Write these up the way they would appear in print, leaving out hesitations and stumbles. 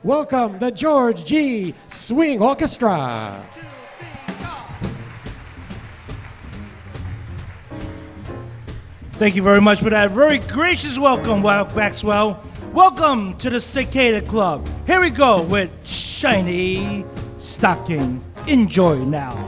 welcome the George G. Swing Orchestra. Thank you very much for that very gracious welcome, Wild Maxwell. Welcome to the Cicada Club. Here we go with Shiny Stockings. Enjoy now.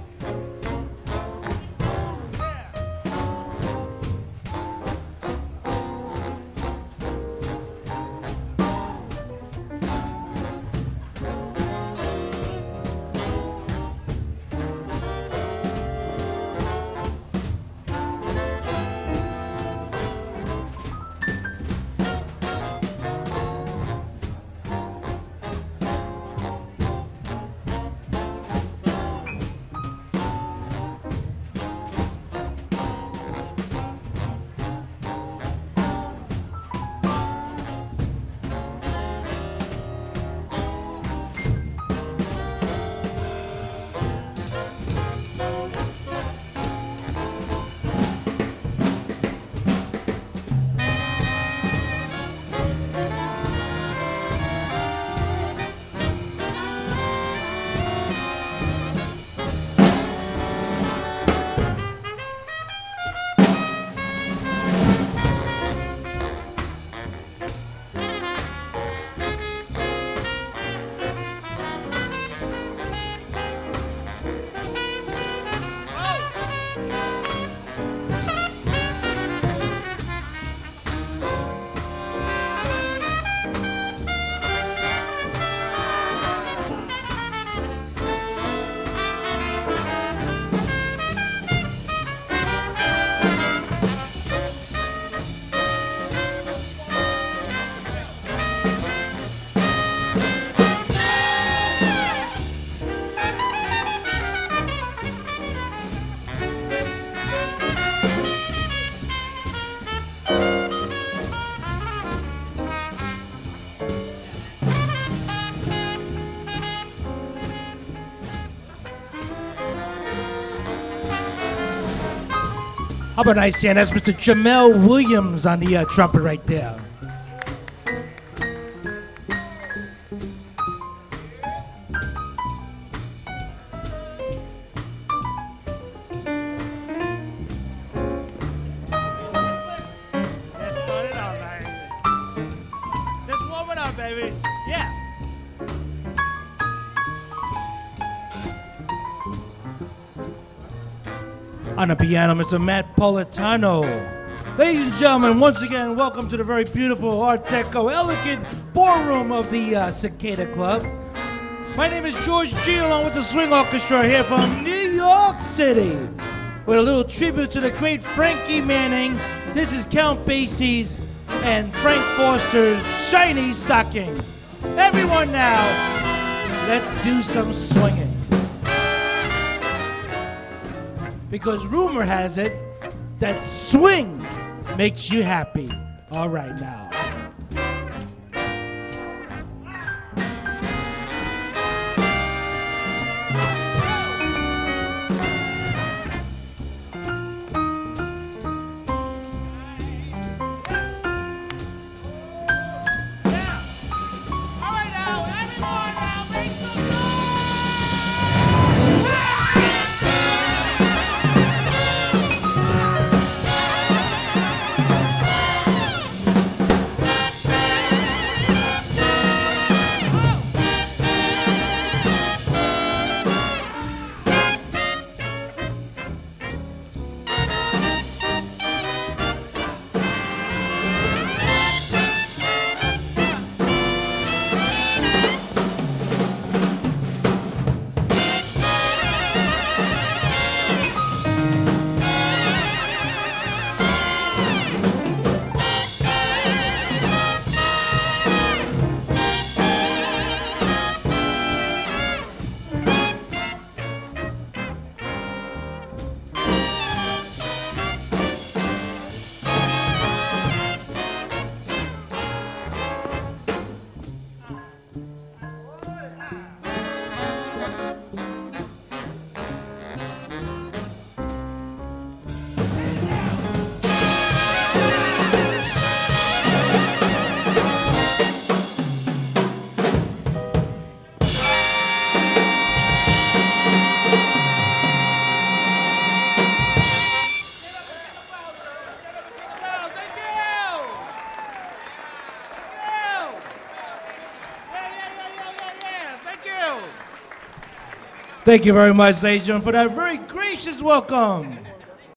How about I say, that's Mr. Jamel Williams on the trumpet right there. Let's start it out, baby. Let's warm it up, baby. Yeah. On the piano, Mr. Matt Politano. Ladies and gentlemen, once again, welcome to the very beautiful Art Deco, elegant ballroom of the Cicada Club. My name is George G, along with the Swing Orchestra here from New York City, with a little tribute to the great Frankie Manning. This is Count Basie's and Frank Foster's Shiny Stockings. Everyone now, let's do some swinging. Because rumor has it that swing makes you happy. All right now. Thank you very much, ladies and gentlemen, for that very gracious welcome.